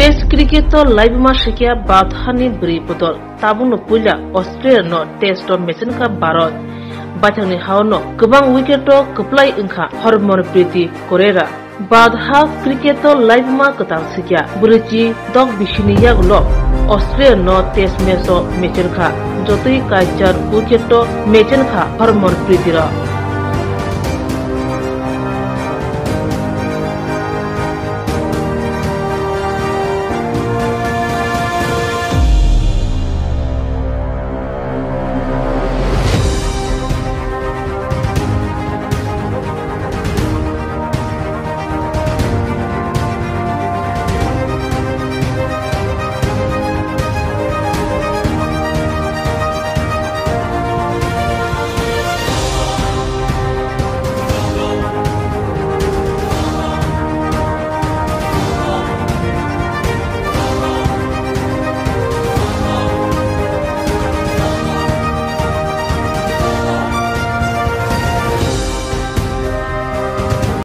test cricket live मा शिकिया बाधानि ब्रै बदल ताबुनो पुला ऑस्ट्रेलिया नो टेस्ट मेचेनखा भारत बाथांनि हावनो गोबां विकेट कप्लाय इंखा हरमन प्रीति कोरेरा बाधा क्रिकेट लाइव मा कतां शिकिया ब्रैजि दग बिसिनि यागुलो ऑस्ट्रेलिया नो टेस्ट मैच मेचेनखा जतई काइचार विकेट मेचेनखा हरमन प्रीति